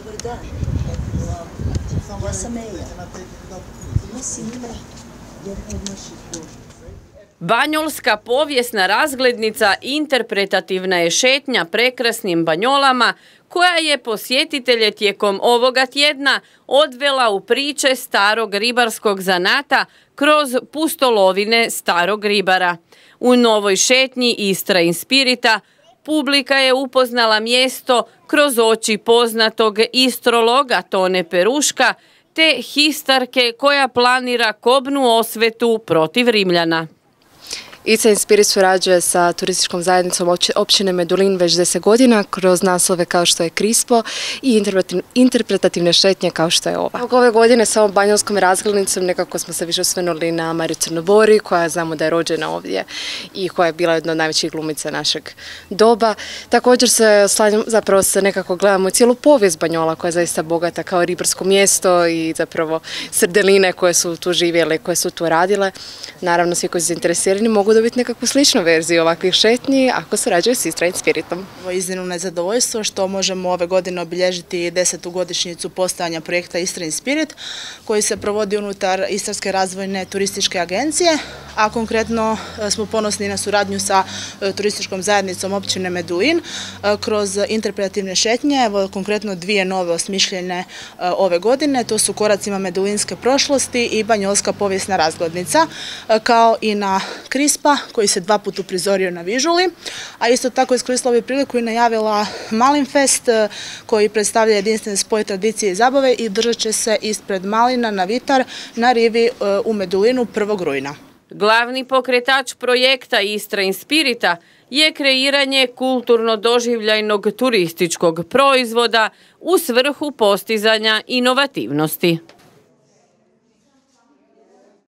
Dobar dan. Ja sam Eja. Ima si ime, jer od naših Božica. Banjolska povijesna razglednica interpretativna je šetnja prekrasnim Banjolama koja je posjetitelje tijekom ovoga tjedna odvela u priče starog ribarskog zanata kroz pustolovine starog ribara. U novoj šetnji Istra Inspirita publika je upoznala mjesto kroz oči poznatog istrologa Tone Peruška te histarke koja planira kobnu osvetu protiv Rimljana. Istra Inspirit surađuje sa turističkom zajednicom općine Medulin već 10 godina kroz naslove kao što je Krispo i interpretativne šetnje kao što je ova. Ove godine sa ovom banjolskom razglednicom nekako smo se više osvrnuli na Mariju Crnobori koja znamo da je rođena ovdje i koja je bila jedna od najvećih glumica našeg doba. Također se zapravo nekako gledamo cijelu povijest Banjola koja je zaista bogata kao ribarsko mjesto i zapravo srdeline koje su tu živjele, koje su tu radile. Naravno svi koji su zainteresirani mogu dobiti nekakvu sličnu verziju ovakvih šetnji ako surađuju s Istra Inspiritom. Iznimno nezadovoljstvo što možemo ove godine obilježiti 10. godišnjicu postojanja projekta Istra Inspirit koji se provodi unutar Istarske razvojne turističke agencije, a konkretno smo ponosni na suradnju sa turističkom zajednicom općine Medulin kroz interpretativne šetnje, evo konkretno dvije nove osmišljene ove godine, to su Koracima medulinske prošlosti i Banjolska povijesna razglednica, kao i na Krispa koji se 2 puta uprizorio na Vižuli, a isto tako iskoristila bi priliku i najavila Malinfest koji predstavlja jedinstven spoj tradicije i zabave i držat će se ispred Malina na Vitar na rivi u Medulinu 1. rujna. Glavni pokretač projekta Istra Inspirita je kreiranje kulturno-doživljajnog turističkog proizvoda u svrhu postizanja inovativnosti.